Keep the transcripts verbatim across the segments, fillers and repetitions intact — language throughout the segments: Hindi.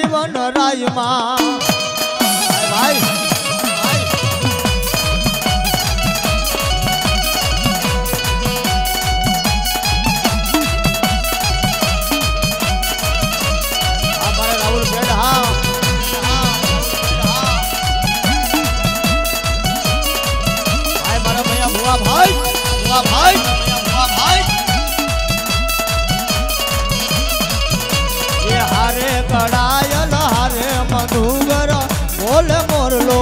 वन राय माँ भाई हमारे राहुल बेड हाँ भाई मारा भैया भुआ भाई भुआ भाई भुआ भाई ये हारे कड़ायल हारे मधुगर बोल मोरलो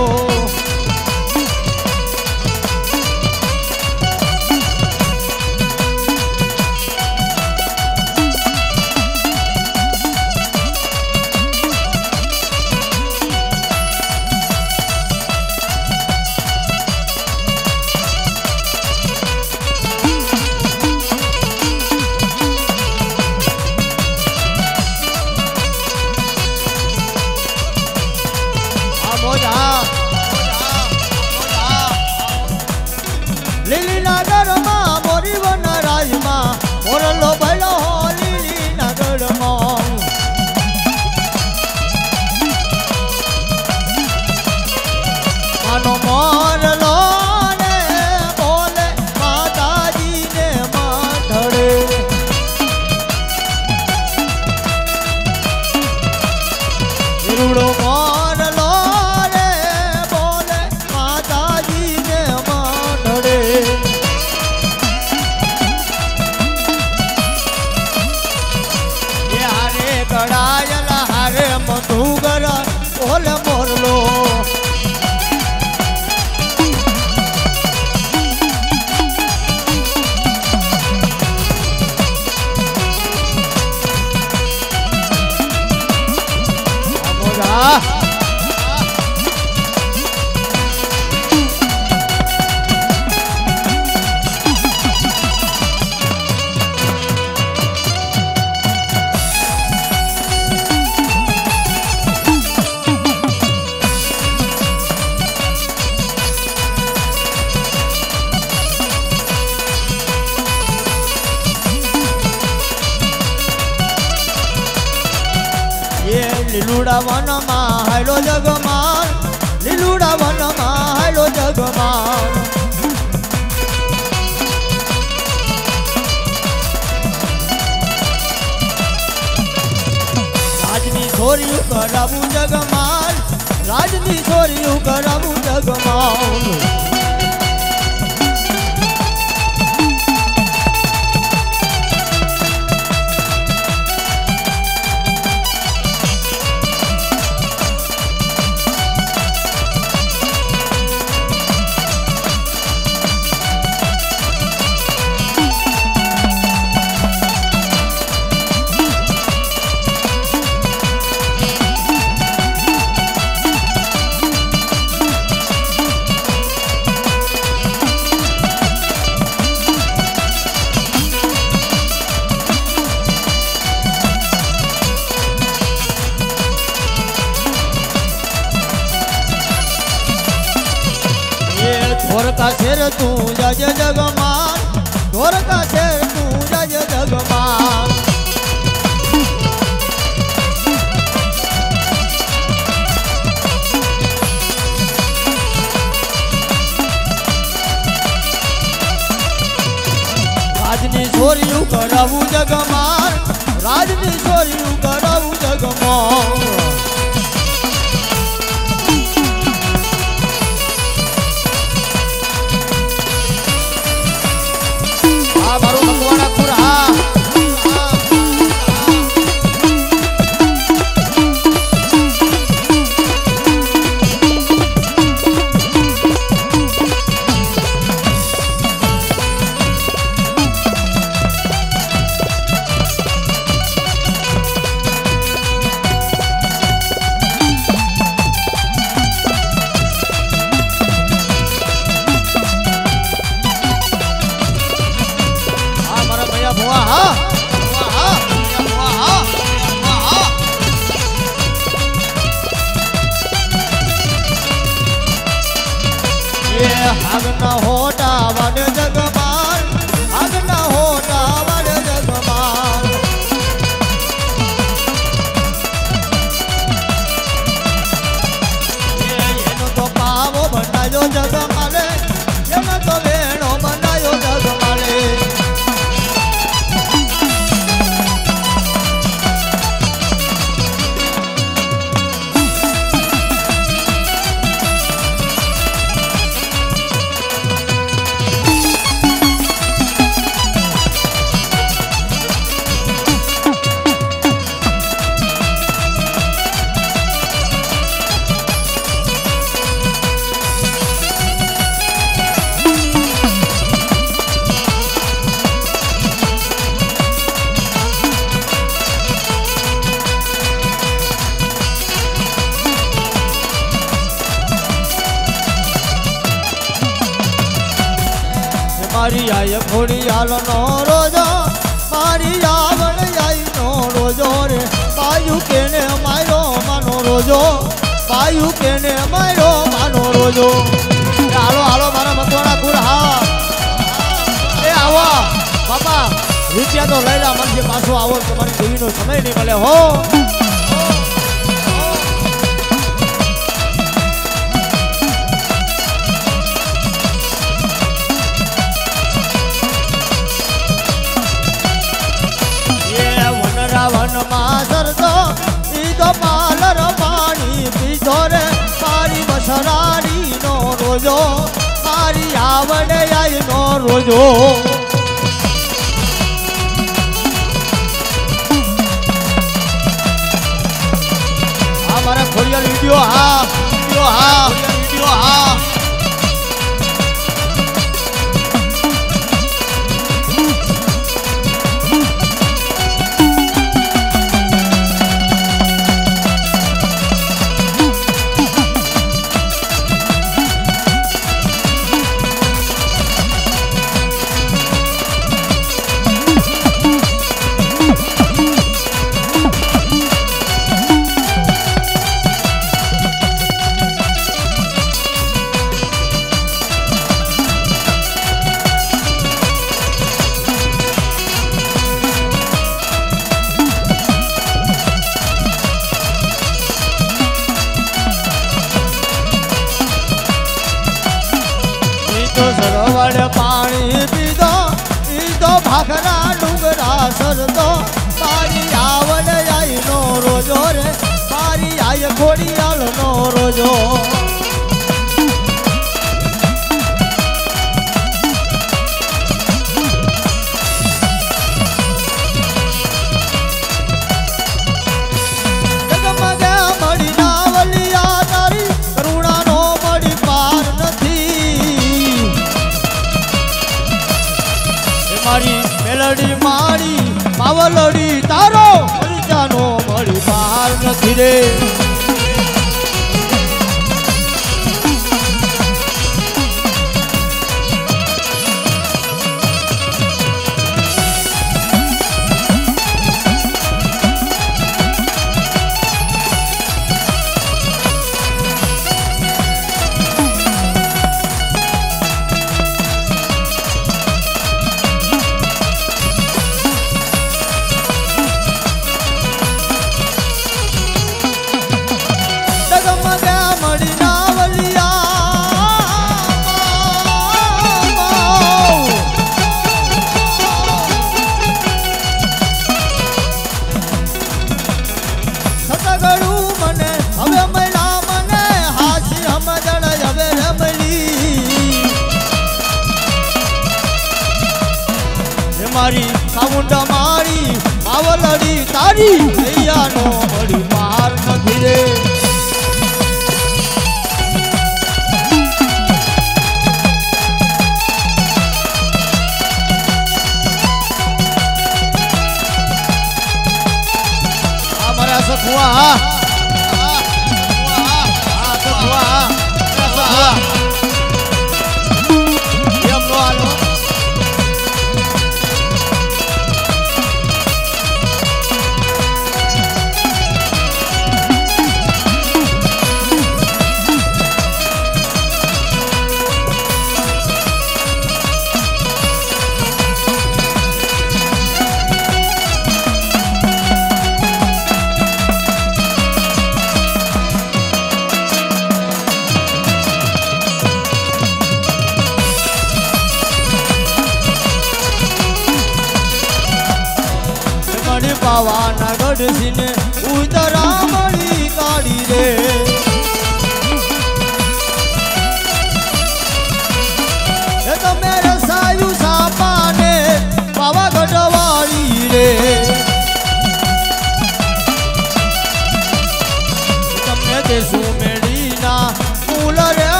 लिली नगर माँ मोरी वन राज माँ मोरलो भलो हो लिली नगर माँ मनो मोरलो ने बोले माता जी ने माथड़े रूड़ो मोरलो ने बोले माता जी ने माथड़े कड़ायल हारे मधुगर बोल मोरलो लीलूड़ा वन माँ हेलो जगमाल लीलूड़ा वन माँ हेलो जगमाल राजनी छोरी कराबू जगमाल राजनी छोरी कराबू जगमाल ढोर का शेर तू जज जगमान ढोर का शेर तू जज जगमान राजनी छोरियू करावू जगमान राजनी छोरियू करावू जगमान बारू भगवाना खुरा अग्न होता वन जगमान अग्न होता वन जगमान मारी आय खोड़ियाल नो रोजो मारी आवण आई नो रोजो रे बायु केने मारो मानो रोजो बायु केने मारो मानो रोजो हालो हालो मारा मतवाड़ा गुड़ हा ए आवा बापा रुपया तो लई ला मन से पाछो आवो तुम्हारी देवी नो समय नहीं मिले हो वन मासर तो ईदो पालर पानी पीछो रे मारी बसरारी नो रोजो मारी आवड़े आई नो रोजो हमारा खोलिया वीडियो हा वीडियो हा वीडियो हा पानी पीदो ईदो भाखरा डूंगरा सरदो मारी आवड़ आई नो रोजो रे मारी आई खोड़ियाल नो रोजो जगमगे मड़ी नावलिया तारी करुणा नो मड़ी पार नथी मारी मेलडी मारी पावलडी तारो जानो मड़ी पार नथी रे मारी साउंड मारी पावलडी तारी भैया नो मड़ी पार नथी रे हमारा सखुआ सखुआ सखुआ ये हम लो पावाना गढ़ सिने उतरा मड़ी काड़ी रे ये तो मेरे सायु सापाने पावा गढ़वाड़ी रे तुमने देशु